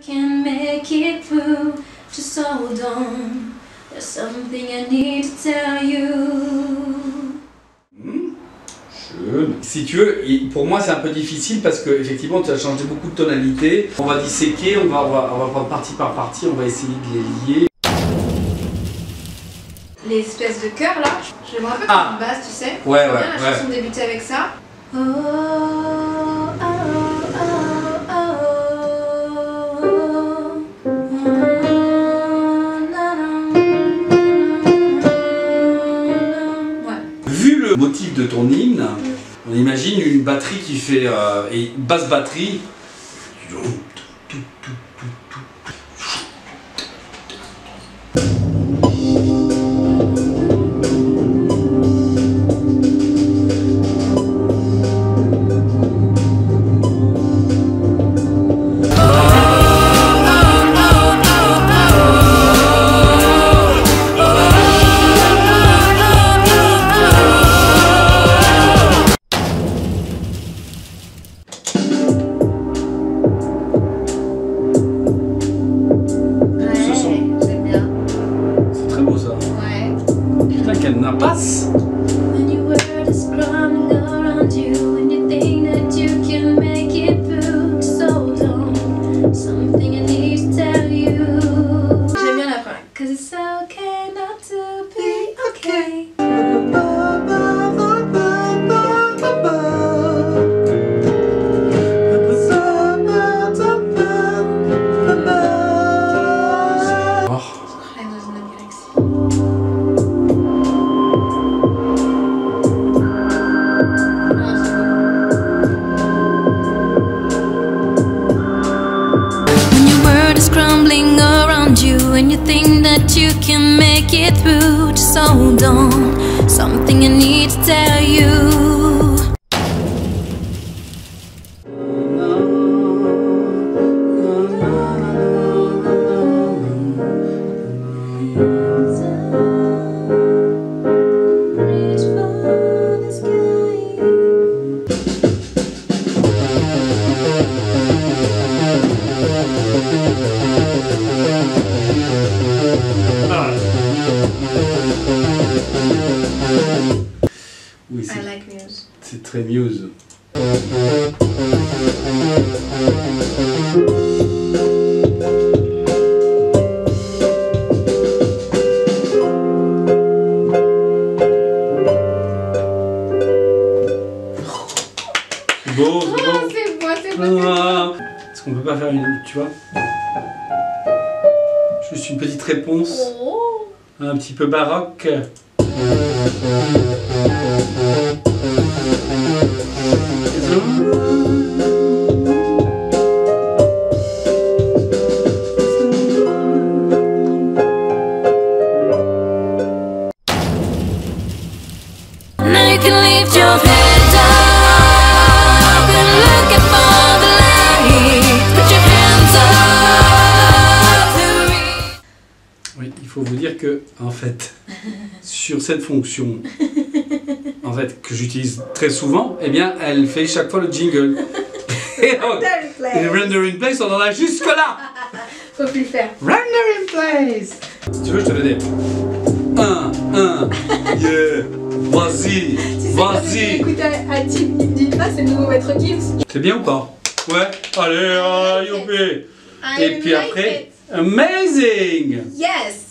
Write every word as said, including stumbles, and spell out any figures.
Can make it through, just hold on. There's something I need to tell you. Mmh. Schön. Si tu veux, pour moi c'est un peu difficile parce que effectivement tu as changé beaucoup de tonalité. On va disséquer, on va, on va, on va prendre partie par partie, on va essayer de les lier. Les espèces de chœurs là, j'aimerais un peu Ah. comme une basse, tu sais. Ouais, ouais, bien ouais. la chanson débuter avec ça. Oh, oh, oh, oh, Ouais. Vu le motif de ton hymne, on imagine une batterie qui fait euh, et une basse batterie. Qu'elle passe. When your world is crumbling around you and you think that you can make it through, just hold on. Something I need to tell you. J'aime bien la première. Cause it's okay not to be okay. Crumbling around you and you think that you can make it through, just hold on. Something I need to tell you. Oui, I like Muse. C'est très Muse. C'est beau, Oh, c'est beau. c'est beau, c'est beau. Ah, est-ce qu'on peut pas faire une, tu vois? Juste une petite réponse. Oh. Un petit peu baroque. Now you can lift your head up and look at all the light. Put your hands up to reach. Oui, il faut vous dire que, en fait, sur cette fonction, en fait, que j'utilise très souvent, eh bien, elle fait chaque fois le jingle. Et donc, le render in place, on en a jusque là. Faut plus le faire. Render in place. Si tu veux, je te le dis. Un, un, yeah, vas-y, vas-y. Écoute, à Tim, il me dit pas, c'est le nouveau maître Gims. C'est bien ou pas? Ouais, allez, ah, youpi. Et puis après, amazing. Yes.